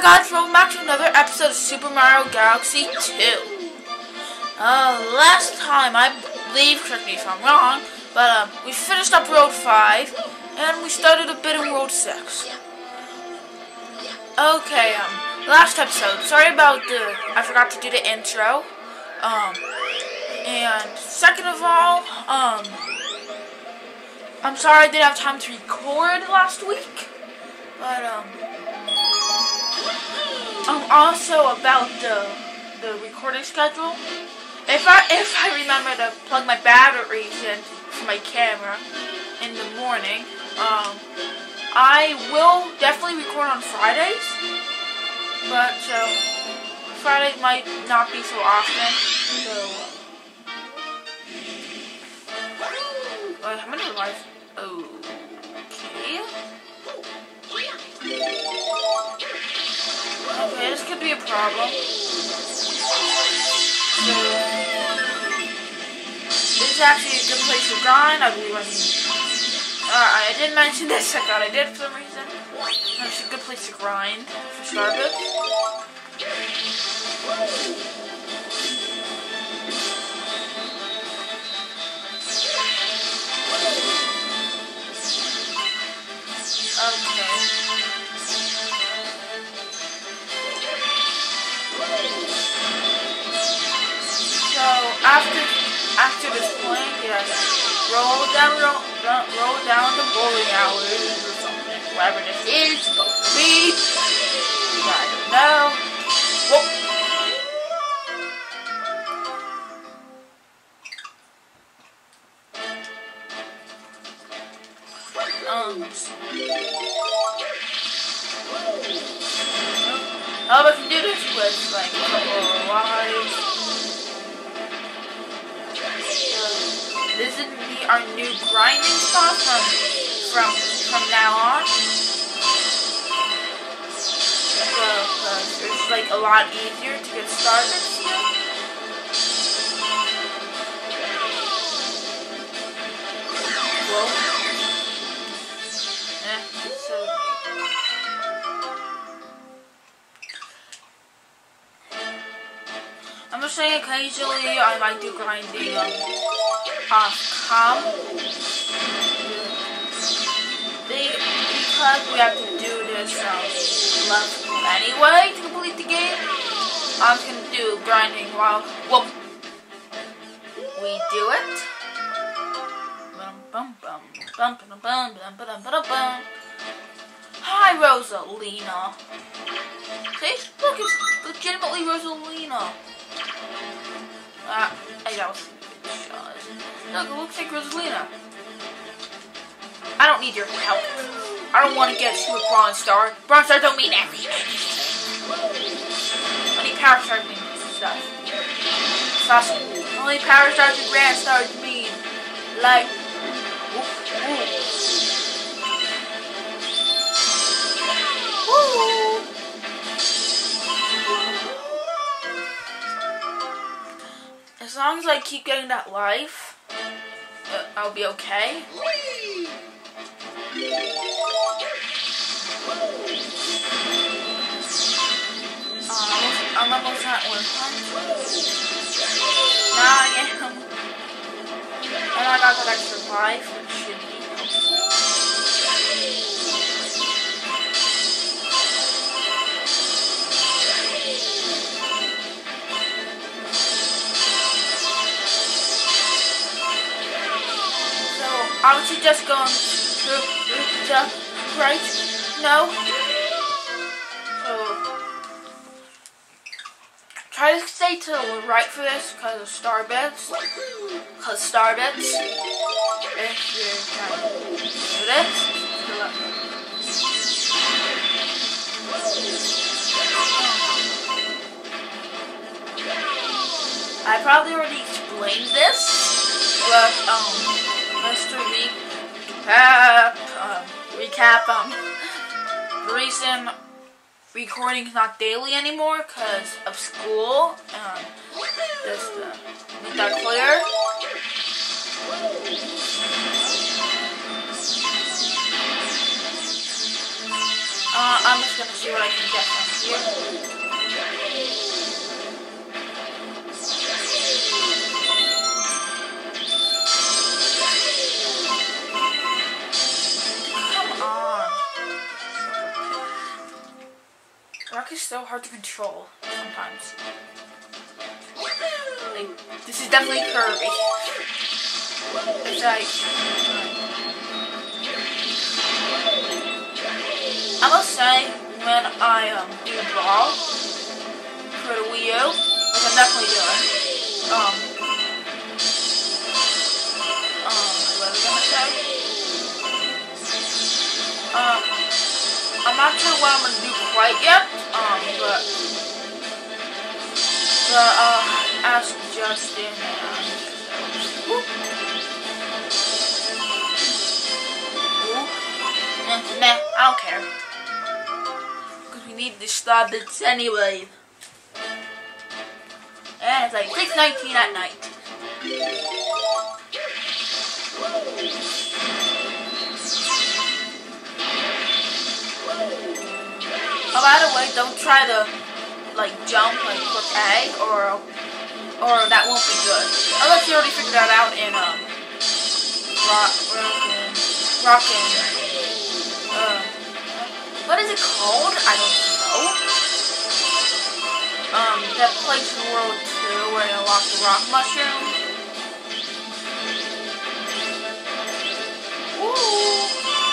guys, welcome back to another episode of Super Mario Galaxy 2. Last time, I believe, correct me if I'm wrong, but we finished up Road 5, and we started a bit in Road 6. Okay, last episode, sorry about I forgot to do the intro, and second of all, I'm sorry I didn't have time to record last week, but, also about the recording schedule. If I remember to plug my batteries in for my camera in the morning, I will definitely record on Fridays. But Fridays might not be so often. So how many lives? Okay, this could be a problem. So, this is actually a good place to grind. I believe I didn't mention this. I thought I did for some reason. It's a good place to grind for Starbits. Okay. So after this point, yes, roll down the bowling hours or something, whatever this is supposed to be. I don't know. Whoa. I can do this with like a couple of lives. This is our new grinding spot from now on. It's like a lot easier to get started still. Whoa. So I'm just saying occasionally I might do grinding off cam because we have to do this level anyway to complete the game. I'm just gonna do grinding while we do it. Hi, Rosalina. See? Look, it's legitimately Rosalina. That was look, it looks like Rosalina. I don't need your help. I don't want to get to a Bronze Star. Bronze Star don't mean anything. Only Power Stars mean stuff. Only Power Stars and Grand Stars mean, like, woo. As long as I keep getting that life, I'll be okay. I'm almost at 100. Now I am. And I got that extra life, which should be helpful. I would suggest going to right. No. So try to stay to the right for this because of Starbits. If you're trying to do this, to the left. I probably already explained this, but Mr. Recap, the reason recording is not daily anymore because of school, just make that clear. I'm just gonna see what I can get from here. Come on. Rock is so hard to control sometimes. Like, this is definitely Kirby. It's like, I must say, when I do Brawl for the Wii U, which I'm definitely doing, what was I gonna say? I'm not sure what I'm gonna do quite yet, but ask Justin and meh, I don't care. Because we need the star bits anyway. And it's like 6:19 at night. Oh, by the way, don't try to like jump like click A or that won't be good. Unless you already figured that out in Rockin'. What is it called? I don't know. That place in World 2 where they unlock the rock mushroom. Woo!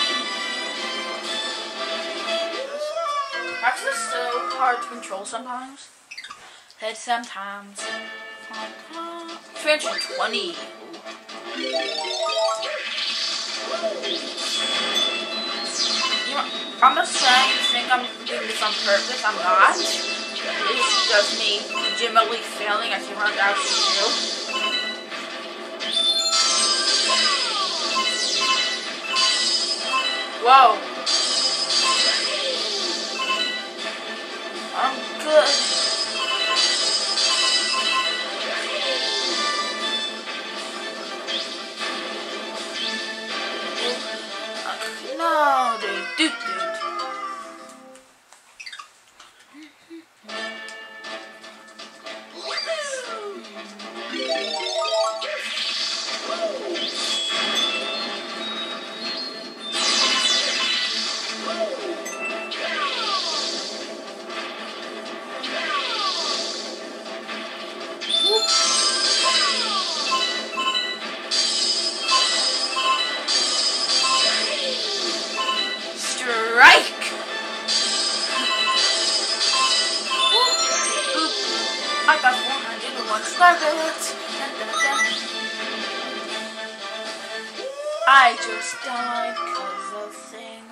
Rocks are so hard to control sometimes. Said sometimes. 320. You know, I'm not saying you think I'm doing this on purpose. I'm not. It's just me legitimately failing as he runs out of you. Whoa. I'm good. No, dude. I got 101 starbucks. I just died because of thing.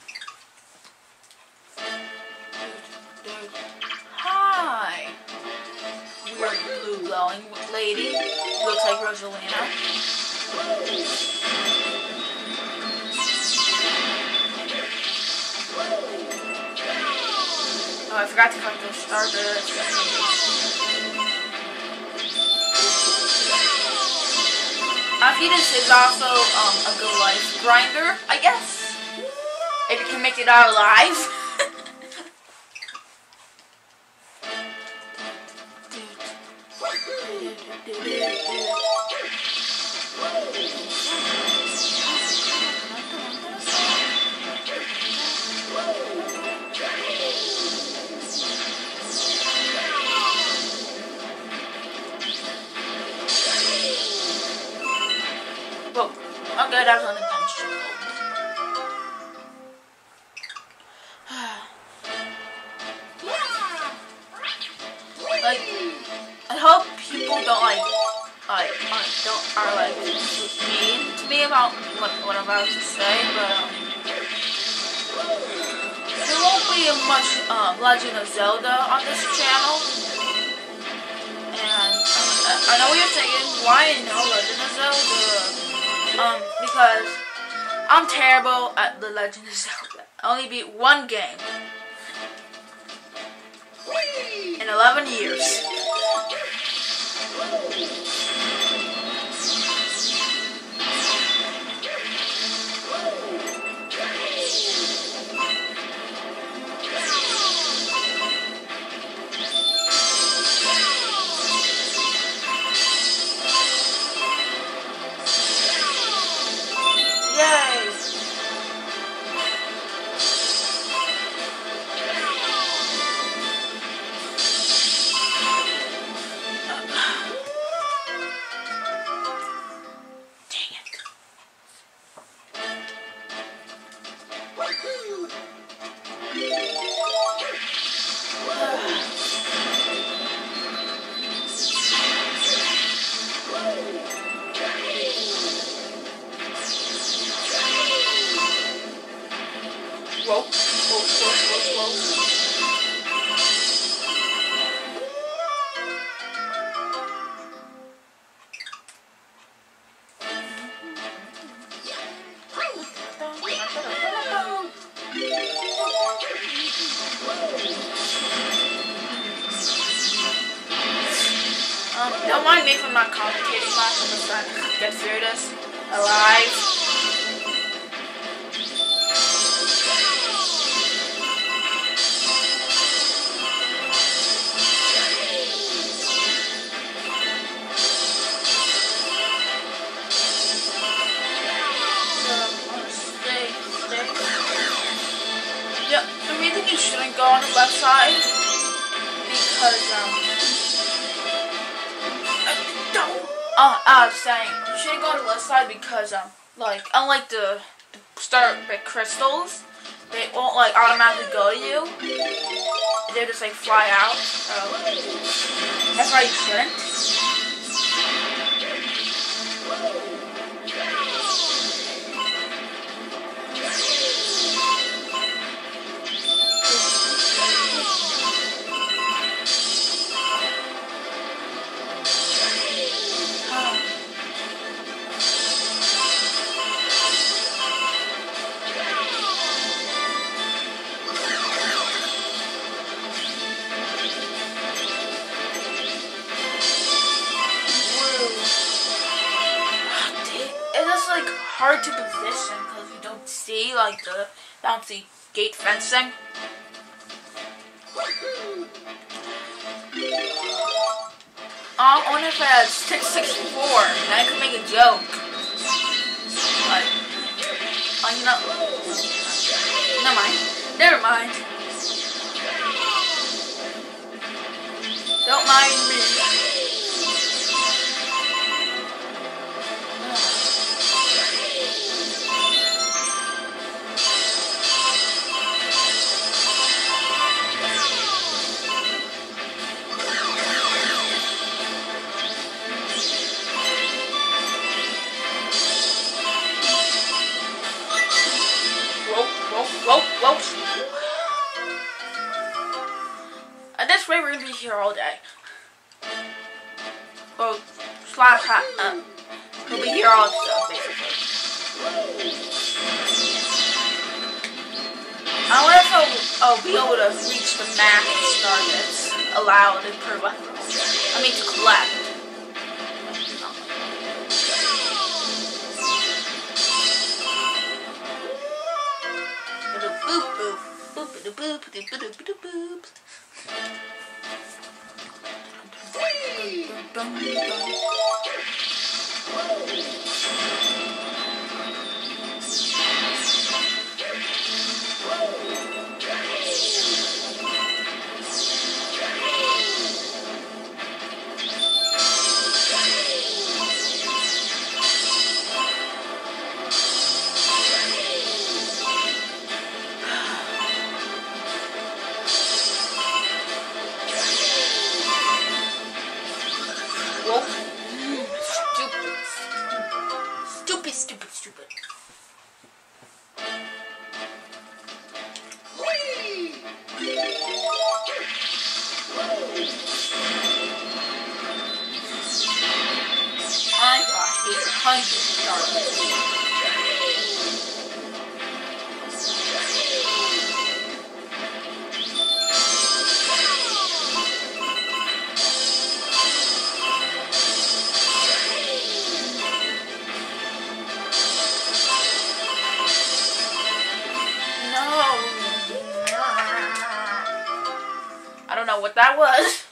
Hi. Weird blue glowing lady. Looks like Rosalina. Oh, I forgot to collect those starbursts. Fetus is also a good life grinder, I guess. If you can make it out alive. Whoa, okay, that was unintentional. Like, I hope people don't are mean to me about what I'm about to say, but there won't be much Legend of Zelda on this channel. And I know what you're thinking, why no Legend of Zelda? Because I'm terrible at The Legend of Zelda. I only beat one game in 11 years. Whoa, whoa, whoa, whoa, whoa. Don't mind me if I'm not commentating much. I'm just trying to get through this alive. Yep, the reason you shouldn't go on the left side because I was saying you shouldn't go on the left side because like unlike the start with crystals, they won't like automatically go to you. They just like fly out. So that's why you shouldn't. Like hard to position because you don't see like the bouncy gate fencing. I wonder if I had 664, then I could make a joke. Like, you know, never mind. Never mind. Don't mind me. Whoa. At this rate, we're gonna be here all day. Well, we'll be here all day, basically. I wonder if I'll be able to reach the max targets allowed per weapon. I mean, to collect. Stupid. I got 800 I don't know what that was.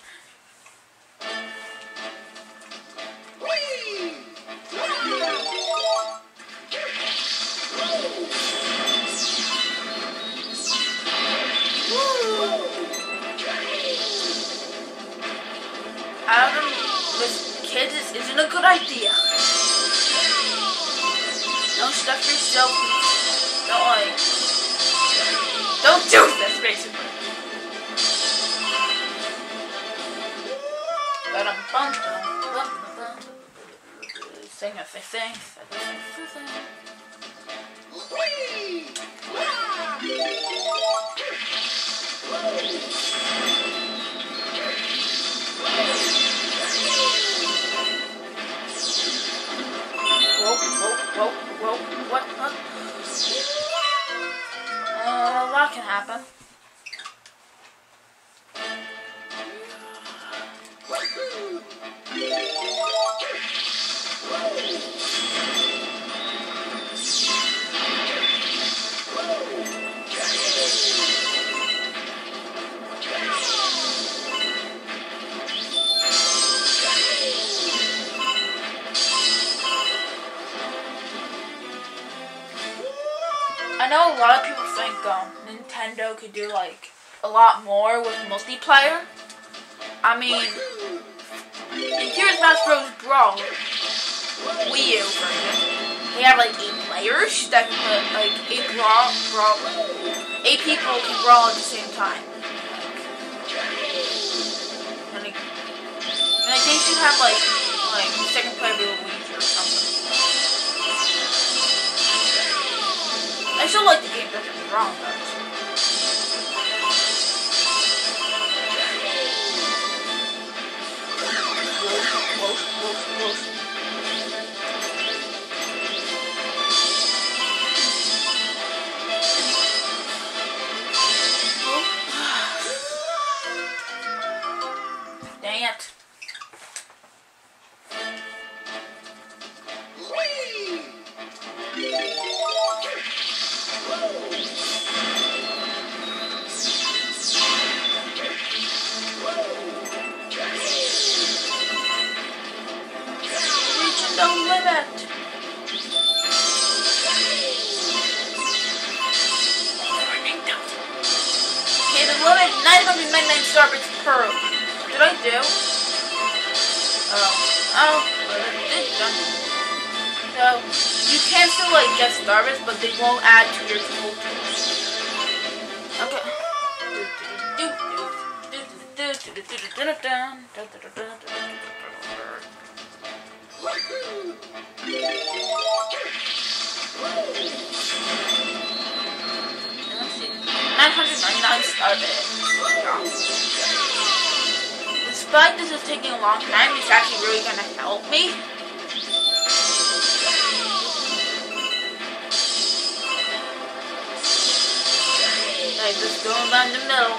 I don't know, with kids, this isn't a good idea. Don't stuff yourself. Don't like. Don't do this, basically. Sing a thing. Whoa, what? A lot can happen. I know a lot of people think Nintendo could do like a lot more with multiplayer. I mean, in Super Smash Bros. Brawl, Wii U version, they have like 8 players that can put like 8 people can brawl at the same time. And they should have like the second player be Luigi or something. I still like the game, don't get me wrong, but whoa. Dang it. The limit. Okay, the limit 999 starbits per. Did I do? So you can still like get starbits, but they won't add to your total. Okay. Let's see. 999 starbits. Despite this is taking a long time, it's actually really gonna help me. Like just going down the middle.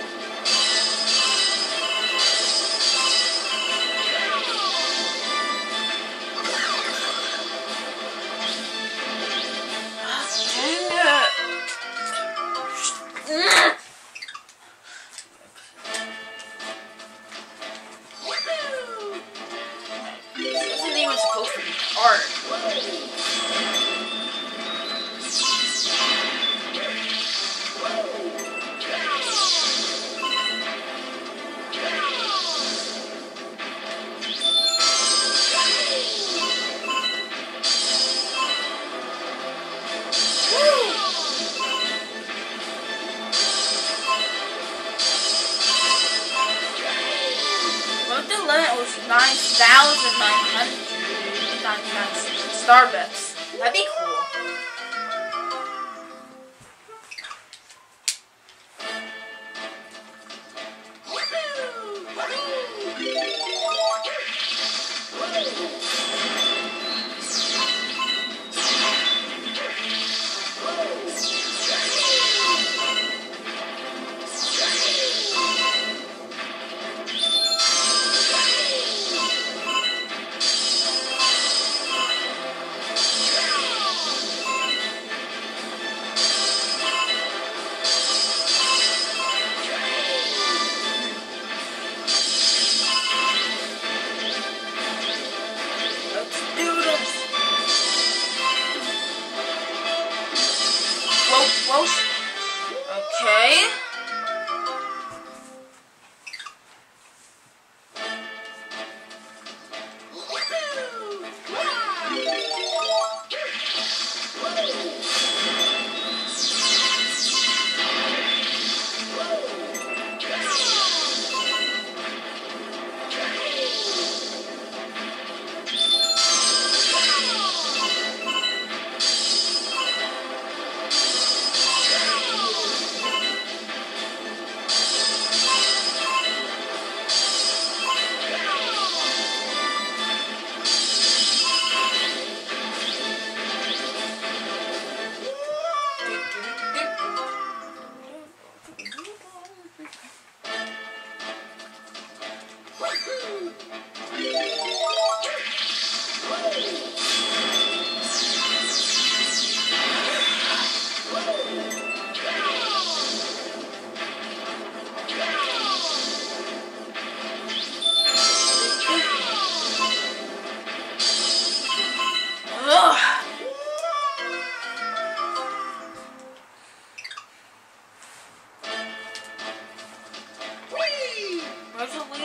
The limit was 9,999 starbits. That'd be cool. Okay.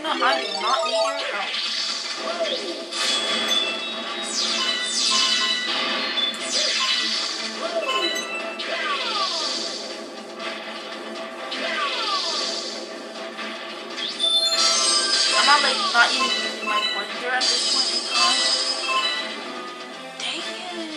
Luna, I do not need your help. I'm not even using my pointer at this point in time. Dang it.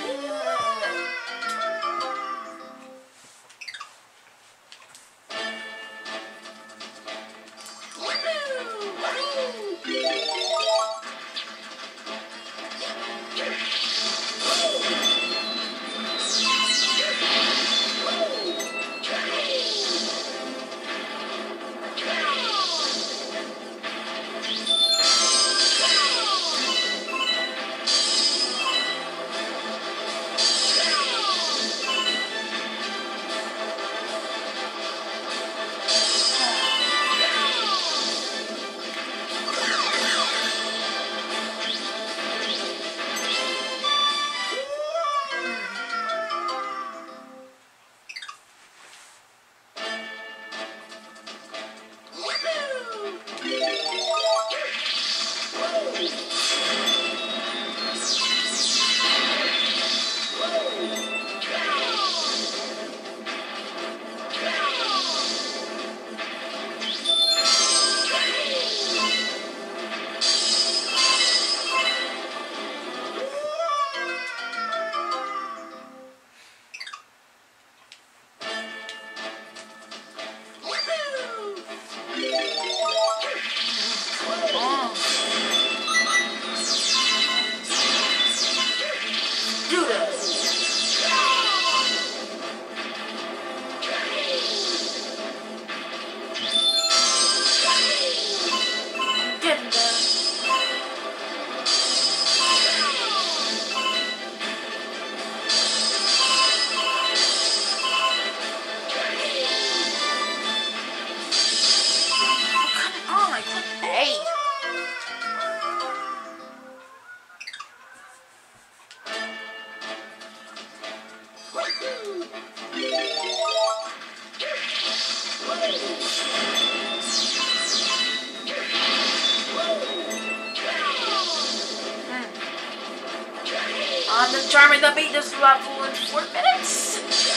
I'm determined to beat this level in 4 minutes.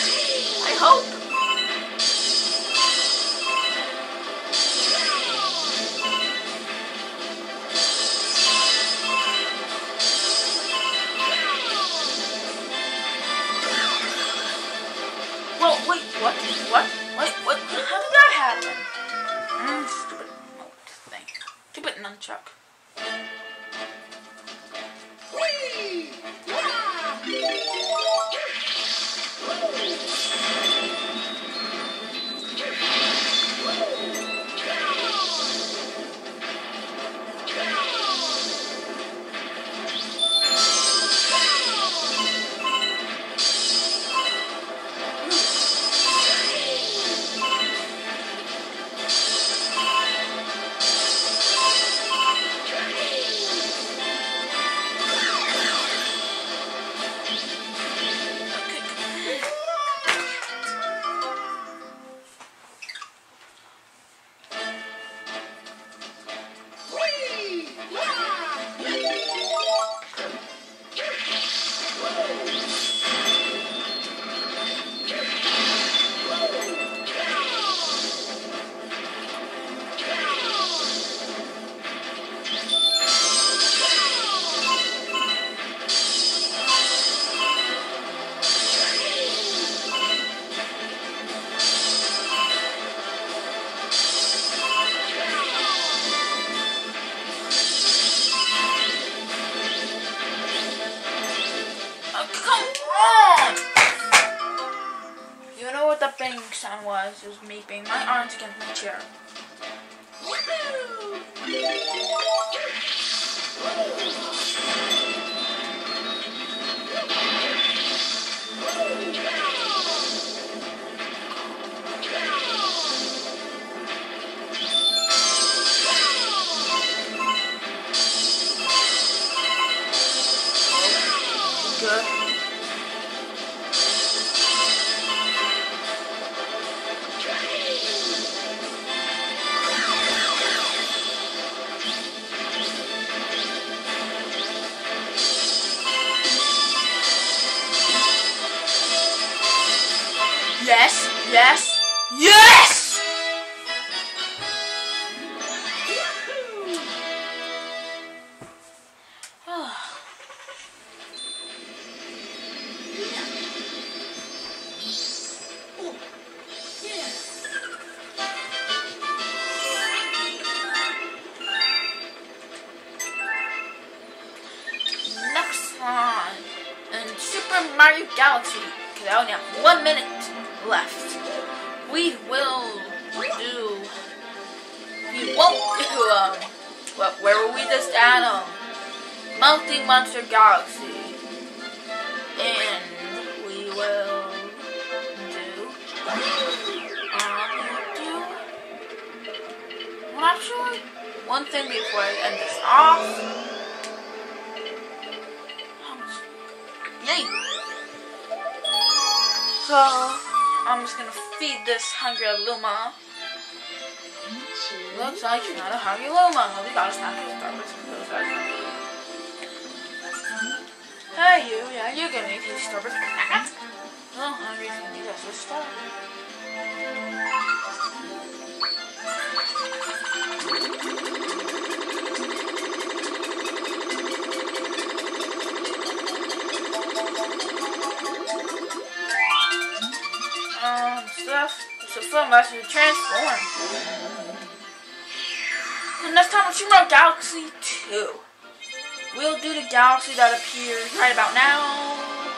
I hope. Well, wait, what? What? How did that happen? Stupid remote thing. Stupid nunchuck. Sound was me being my arms against my chair. Good. Yes, yes, yes! Next time in Super Mario Galaxy, because I only have 1 minute left, we won't do, where were we just at? Melting Monster Galaxy, and we will do, well, actually, one thing before I end this off. Yay! So, I'm just gonna feed this hungry Luma. Looks like you're not a hungry Luma. We got a snack at Starbucks. Hey you, yeah, you're gonna eat these Starbucks. No, hungry can eat us with Starbucks. So film us to transform. And next time on Super Mario Galaxy 2, we'll do the galaxy that appears right about now.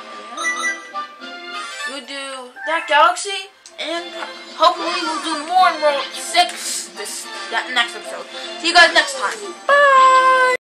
We'll do that galaxy, and hopefully we'll do more in World 6 that next episode. See you guys next time. Bye!